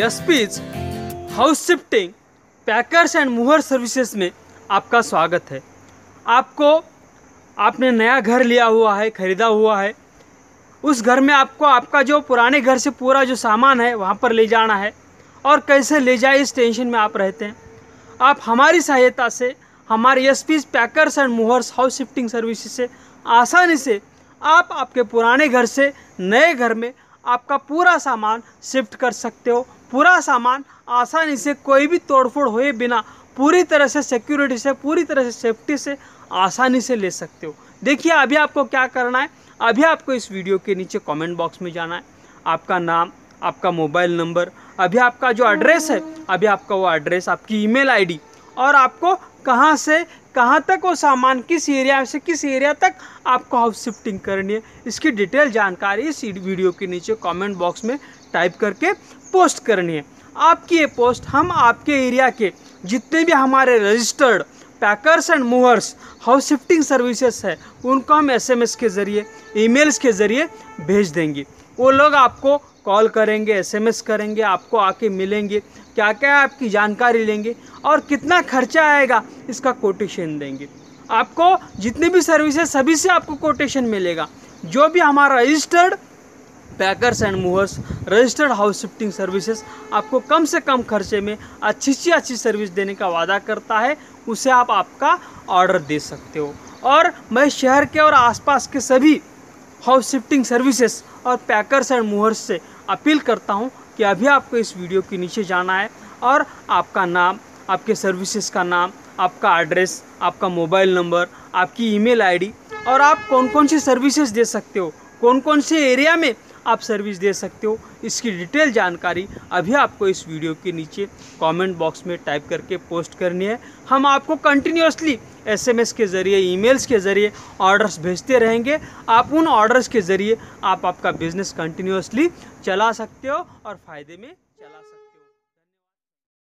SPs house shifting packers and mover services में आपका स्वागत है। आपने नया घर लिया हुआ है, ख़रीदा हुआ है। उस घर में आपको आपका जो पुराने घर से पूरा जो सामान है वहाँ पर ले जाना है और कैसे ले जाए इस टेंशन में आप रहते हैं। आप हमारी सहायता से, हमारे SPs packers and movers house shifting services से आसानी से आप आपके पुराने घर से नए घर में आपका पूरा सामान शिफ्ट कर सकते हो। पूरा सामान आसानी से कोई भी तोड़फोड़ हुए बिना पूरी तरह से सिक्योरिटी से, पूरी तरह से सेफ्टी से आसानी से ले सकते हो। देखिए अभी आपको क्या करना है। अभी आपको इस वीडियो के नीचे कमेंट बॉक्स में जाना है, आपका नाम, आपका मोबाइल नंबर, अभी आपका जो एड्रेस है, अभी आपका वो एड्रेस, आपकी ईमेल आईडी और आपको कहाँ से कहाँ तक वो सामान, किस एरिया से किस एरिया तक आपको हाउस शिफ्टिंग करनी है, इसकी डिटेल जानकारी इस वीडियो के नीचे कमेंट बॉक्स में टाइप करके पोस्ट करनी है। आपकी ये पोस्ट हम आपके एरिया के जितने भी हमारे registered packers and movers house shifting services है उनको हम एसएमएस के ज़रिए, ईमेल्स के ज़रिए भेज देंगे। वो लोग आपको कॉल करेंगे, एसएमएस करेंगे, आपको आके मिलेंगे, क्या क्या आपकी जानकारी लेंगे और कितना खर्चा आएगा इसका कोटेशन देंगे। आपको जितने भी सर्विसेज सभी से आपको कोटेशन मिलेगा। जो भी हमारा registered packers and movers registered house shifting services आपको कम से कम खर्चे में अच्छी से अच्छी सर्विस देने का वादा करता है, उसे आप आपका ऑर्डर दे सकते हो। और मैं शहर के और आसपास के सभी हाउस शिफ्टिंग सर्विसेज और पैकर्स एंड मूवर्स से अपील करता हूं कि अभी आपको इस वीडियो के नीचे जाना है और आपका नाम, आपके सर्विसेज का नाम, आपका एड्रेस, आपका मोबाइल नंबर, आपकी ईमेल आईडी और आप कौन कौन सी सर्विसेज दे सकते हो, कौन कौन से एरिया में आप सर्विस दे सकते हो, इसकी डिटेल जानकारी अभी आपको इस वीडियो के नीचे कमेंट बॉक्स में टाइप करके पोस्ट करनी है। हम आपको कंटिन्यूसली एसएमएस के ज़रिए, ईमेल्स के ज़रिए ऑर्डर्स भेजते रहेंगे। आप उन ऑर्डर्स के ज़रिए आप आपका बिजनेस कंटिन्यूसली चला सकते हो और फ़ायदे में चला सकते हो।